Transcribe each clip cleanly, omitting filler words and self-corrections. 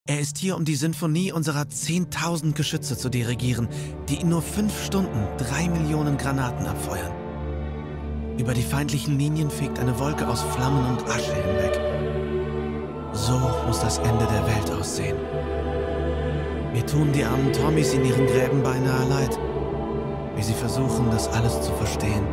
Er ist hier, um die Sinfonie unserer 10.000 Geschütze zu dirigieren, die in nur 5 Stunden 3 Millionen Granaten abfeuern. Über die feindlichen Linien fegt eine Wolke aus Flammen und Asche hinweg. So muss das Ende der Welt aussehen. Mir tun die armen Tommys in ihren Gräben beinahe leid, wie sie versuchen, das alles zu verstehen.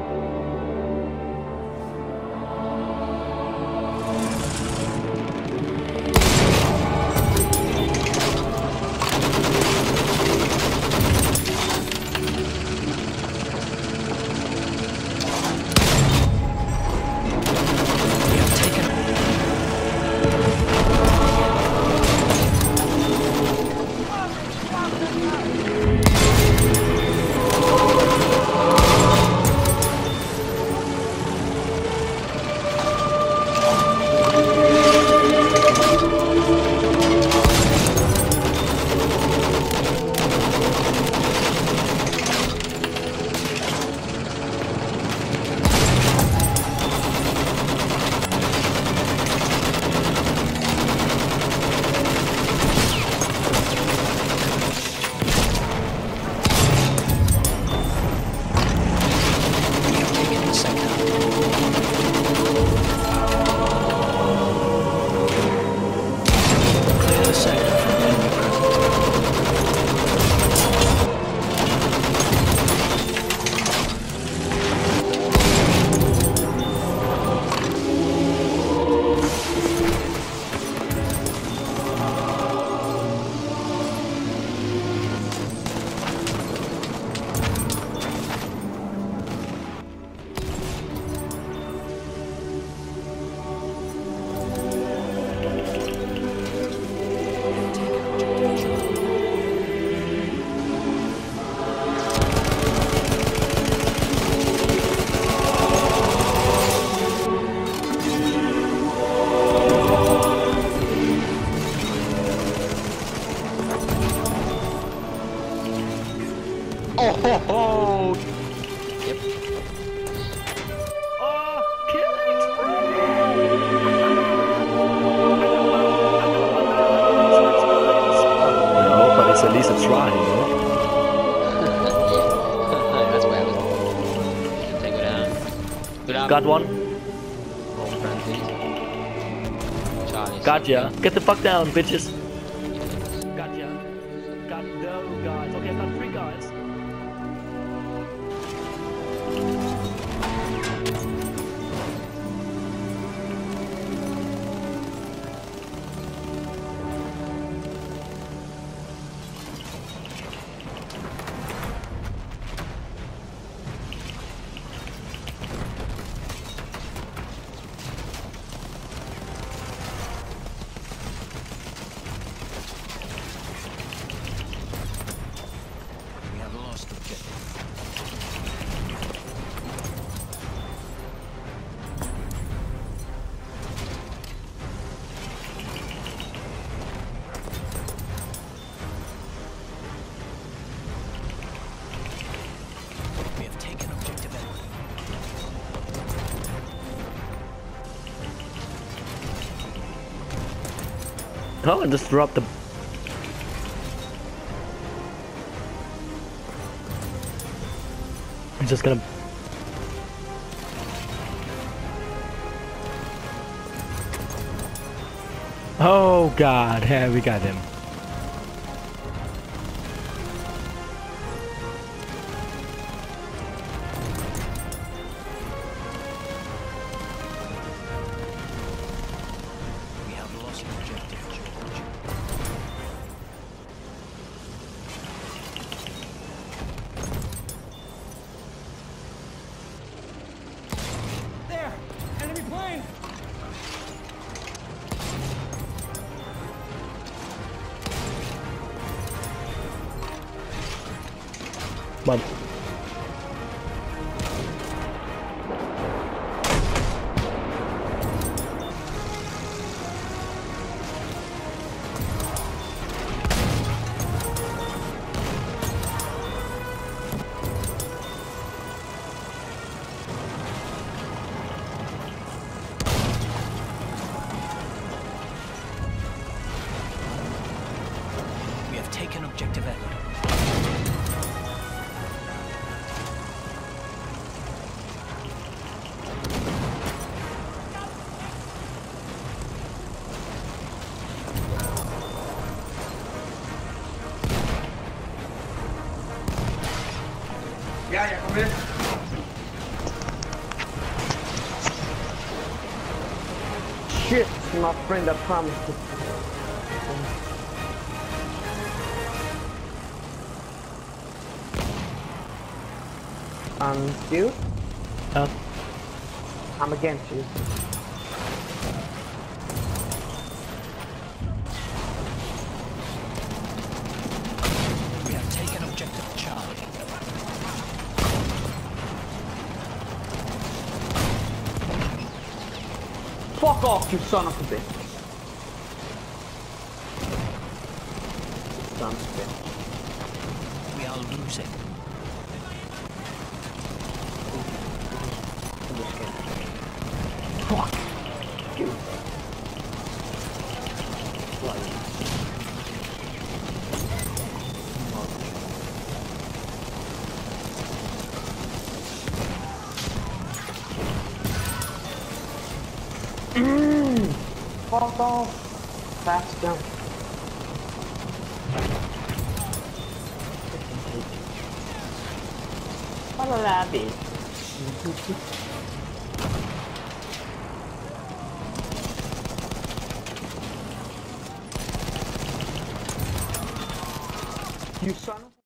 Oh! Yep. Oh, kill it! No, but it's at least a try, you know? Yeah, that's why I was. Take it down. Good up. Got one. Charlie. Gotcha. Get the fuck down, bitches. Gotcha. Got no guys. Okay, I've got 3 guys. Oh, and just drop the... I'm just gonna... Oh god, yeah, we got him. Come on. taken objective Edward. Ya, come. Shit, my friend, I promised to. You? I'm against you. We have taken objective Charlie. Fuck off, you son of a bitch. Son of a bitch. We are losing. Fuck. You. Fuck off. Fast jump. Follow that bitch. You son of